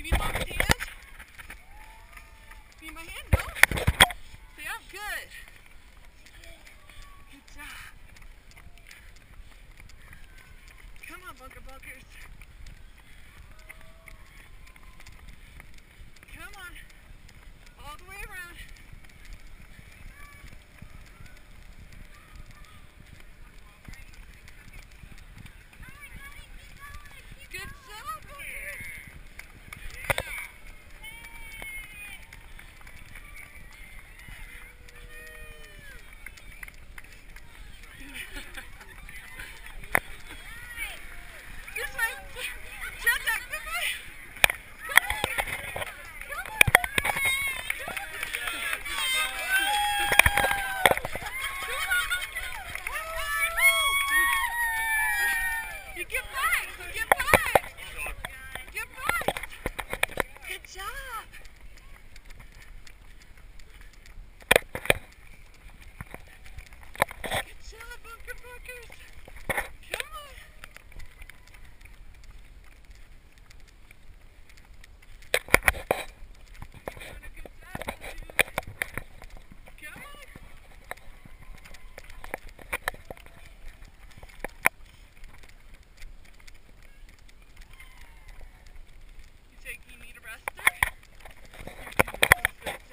You need mom's hand? You need my hand? No? Yeah, good. Good job. Come on, bunker bunkers. Come on. All the way around. Good job, bunker. This way. Jump back. This way. Come on. Come on. You get back. You get back. Get back. Good job. Good job, bunker bunkers. Come on. Doing a good job, dude. Come on. You need a rester? Good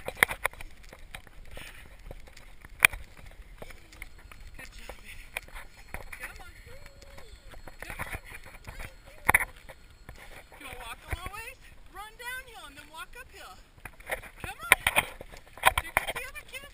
job, baby. Come on. Come on. You want to walk a little ways? Run downhill and then walk uphill. Come on. Here comes the other kids.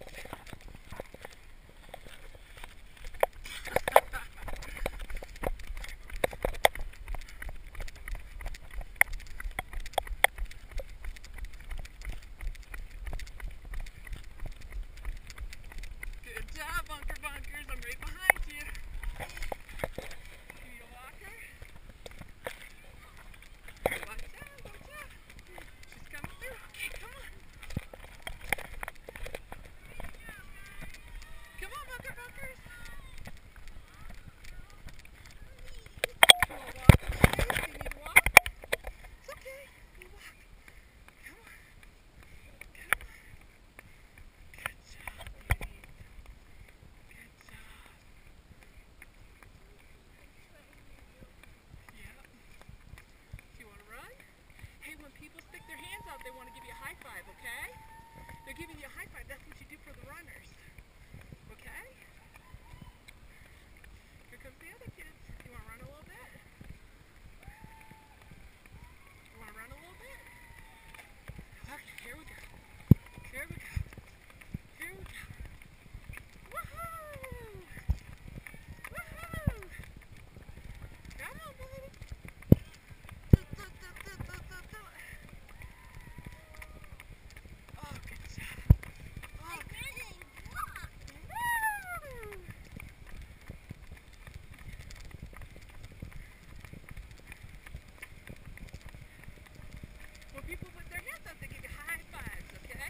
Good job, bunker bunkers. I'm right behind you. You need a walker? Watch out, watch out. She's coming through. Okay, come on. Come on, bunker bunkers. You want to walk a little ways? You need to walk? It's okay. You walk. Come on. Come on. Good job, baby. Good job. Yeah. Do you want to run? Hey, when people stick their hands out, they want to give you a high five, okay? They're giving you a high five. That's what you do for the runners. Okay? Here comes the other kids. You want to run a little bit? You want to run a little bit? Okay, here we go. Here we go. Here we go. Woohoo! Woohoo! Come on, buddy. Oh, good job. Oh, woo! When people put their hands up, they give you high fives, okay?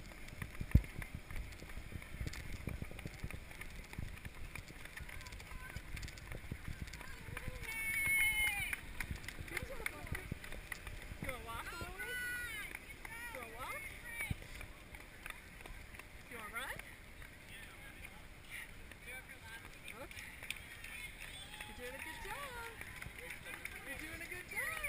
Good job, bunker. You want to walk a little ways? You want to walk? You want to run? Okay. You're doing a good job. You're doing a good job.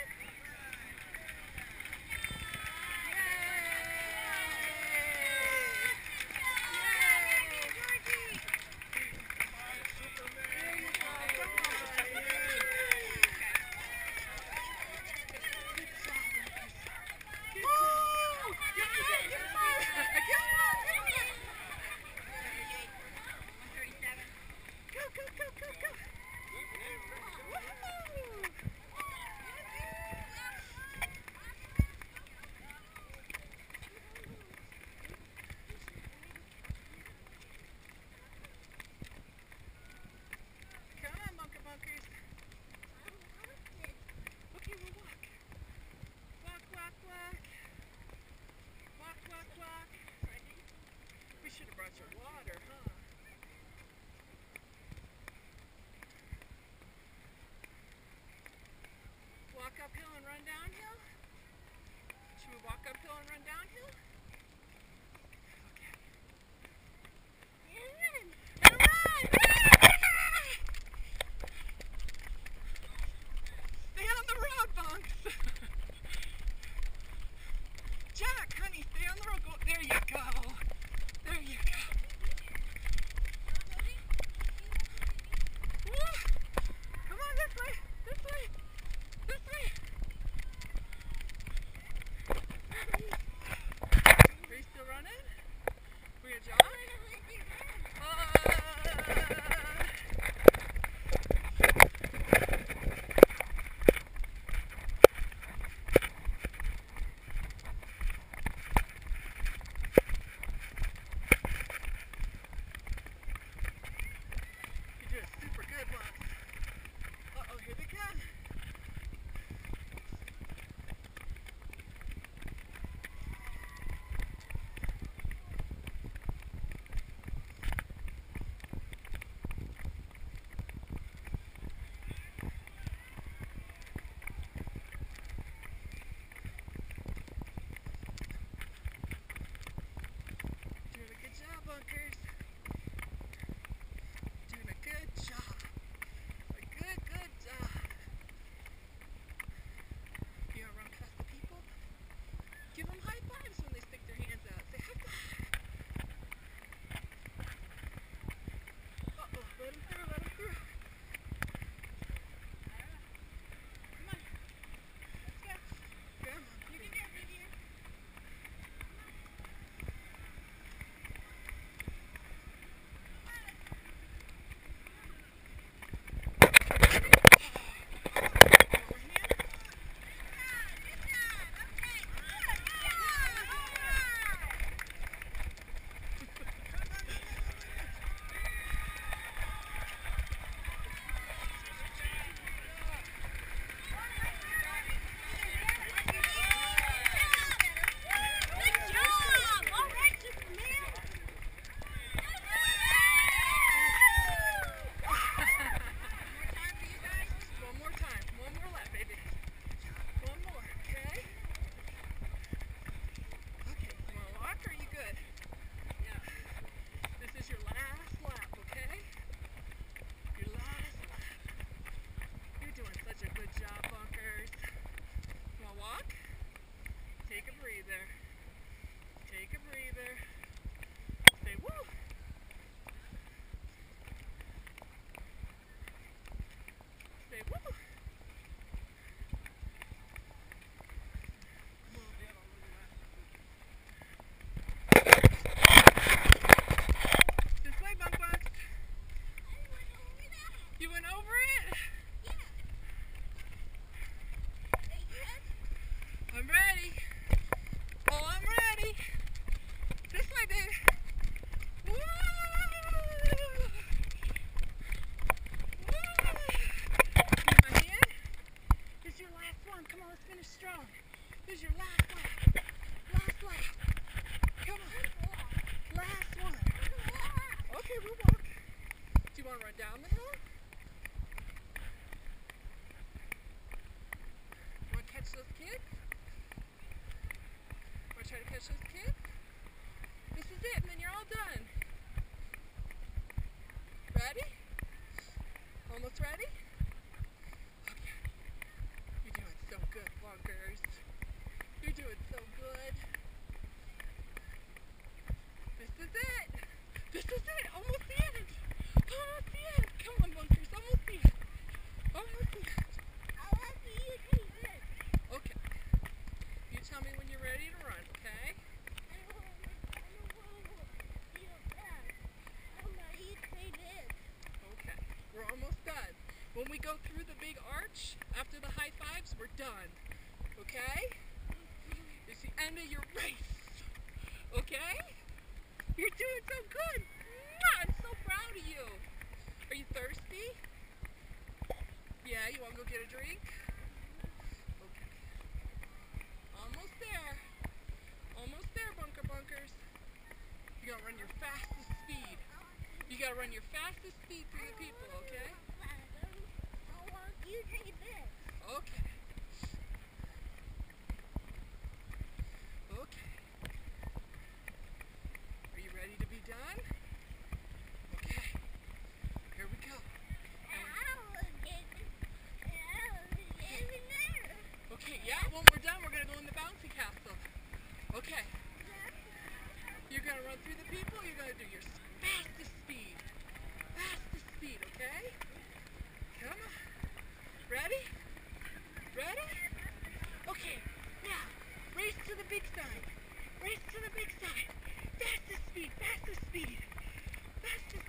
Your water, huh? Walk uphill and run downhill? Should we walk uphill and run downhill? Okay. And run! Stay on the road, Bunks! Jack, honey, stay on the road. Go. There you go. There you go. Woo. Come on, this way. This way. This way. Are you still running? We're gonna jog? Take a breather. Say woo. Say woo. This way, Bunk Bucks. You went over it? I'm ready. Oh, I'm ready. This way, baby. Woo! Woo! Give my hand. This is your last one. Come on, let's finish strong. This is your last lap. Last lap. Come on. Last one. Okay, we'll walk. Do you want to run down the hill? Want to catch those kids? Try to catch those kids. This is it, and then you're all done. Ready? Almost ready? Okay. You're doing so good, Bunkers. You're doing so good. This is it. This is it. Almost the end. Almost the end. Come on, Bunkers. Almost the end. Almost the end. Okay. You tell me when you're ready to run, okay? Okay, we're almost done. When we go through the big arch, after the high fives, we're done. Okay? It's the end of your race. Okay? You're doing so good. I'm so proud of you. Are you thirsty? Yeah, you want to go get a drink? Okay. Almost there. Almost there, Bunkers. You gotta run your fastest speed. You gotta run your fastest speed through the people, okay? Okay. big side. Race to the big side. Fastest speed, fastest speed. Fastest